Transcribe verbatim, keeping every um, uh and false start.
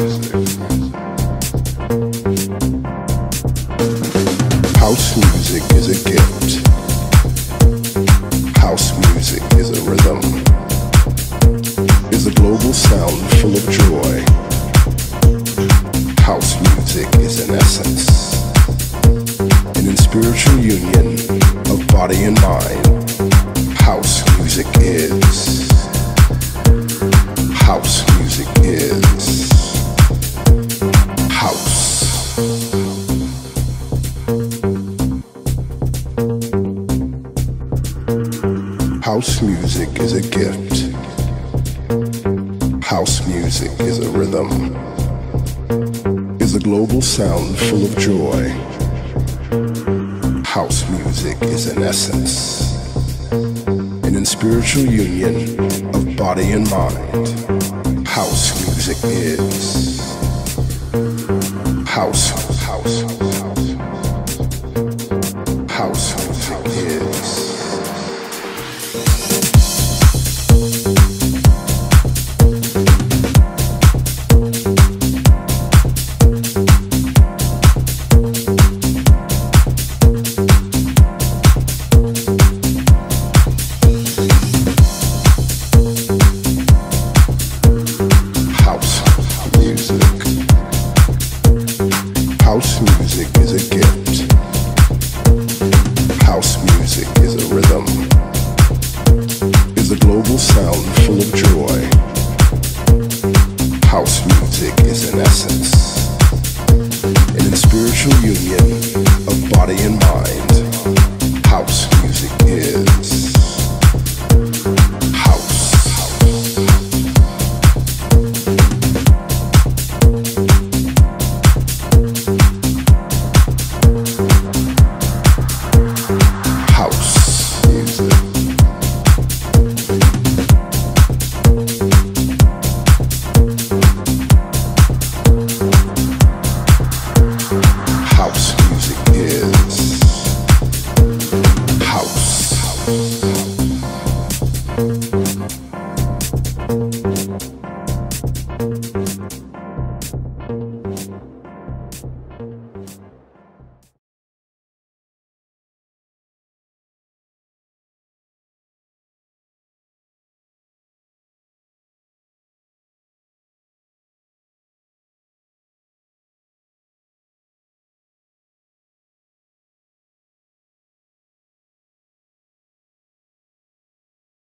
House music is a gift. House music is a rhythm. Is a global sound full of joy. House music is an essence. And in spiritual union of body and mind, house music is. House music is. House. House music is a gift. House music is a rhythm. Is a global sound full of joy. House music is an essence. And in spiritual union of body and mind, house music is. House, house, house. House music is. House music is a gift. House music is a rhythm. Is a global sound full of joy. House music is an essence. And in spiritual union of body and mind, house music is. House.